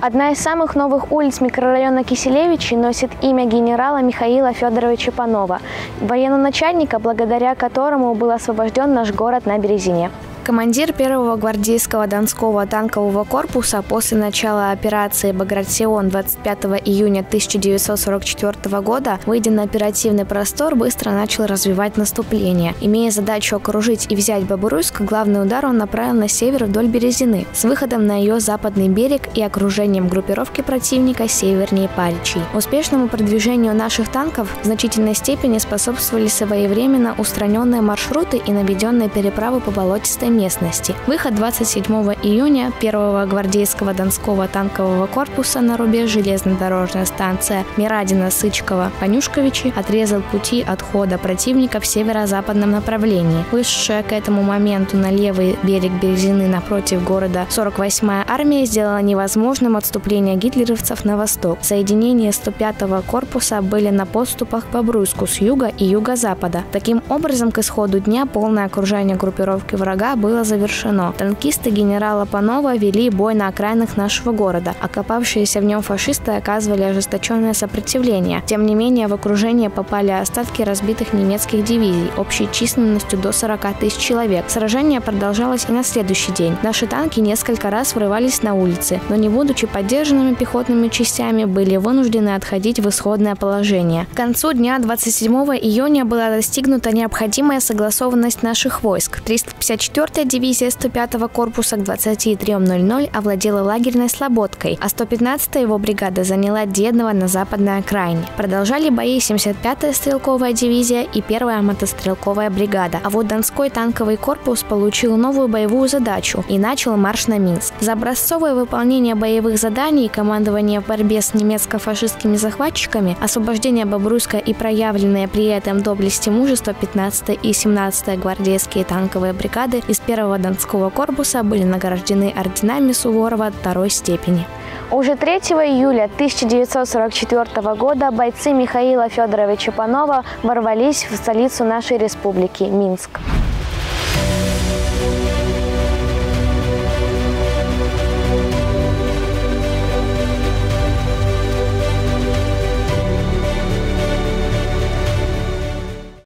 Одна из самых новых улиц микрорайона Киселевичи носит имя генерала Михаила Федоровича Панова, военноначальника, благодаря которому был освобожден наш город на Березине. Командир 1-го гвардейского Донского танкового корпуса после начала операции «Багратион» 25 июня 1944 года, выйдя на оперативный простор, быстро начал развивать наступление. Имея задачу окружить и взять Бобруйск, главный удар он направил на север вдоль Березины, с выходом на ее западный берег и окружением группировки противника севернее Паличей. Успешному продвижению наших танков в значительной степени способствовали своевременно устраненные маршруты и наведенные переправы по болотистой местности. Выход 27 июня 1-го гвардейского Донского танкового корпуса на рубеж железнодорожная станция Мирадино-Сычково-Понюшковичи отрезал пути отхода противника в северо-западном направлении. Вышедшая к этому моменту на левый берег Березины напротив города 48-я армия сделала невозможным отступление гитлеровцев на восток. Соединения 105-го корпуса были на подступах к Бобруйску с юга и юго-запада. Таким образом, к исходу дня полное окружение группировки врага было завершено. Танкисты генерала Панова вели бой на окраинах нашего города. Окопавшиеся в нем фашисты оказывали ожесточенное сопротивление. Тем не менее, в окружение попали остатки разбитых немецких дивизий общей численностью до 40 тысяч человек. Сражение продолжалось и на следующий день. Наши танки несколько раз врывались на улицы, но не будучи поддержанными пехотными частями, были вынуждены отходить в исходное положение. К концу дня 27 июня была достигнута необходимая согласованность наших войск. 354-я дивизия 105-го корпуса к 23:00 овладела лагерной Слободкой, а 115-я его бригада заняла Дедново на западной окраине. Продолжали бои 75-я стрелковая дивизия и 1-я мотострелковая бригада. А вот Донской танковый корпус получил новую боевую задачу и начал марш на Минск. За образцовое выполнение боевых заданий и командование в борьбе с немецко-фашистскими захватчиками, освобождение Бобруйска и проявленные при этом доблесть и мужество 15-я и 17-я гвардейские танковые бригады из 1-го Донского корпуса были награждены орденами Суворова 2-й степени. Уже 3 июля 1944 года бойцы Михаила Федоровича Панова ворвались в столицу нашей республики – Минск.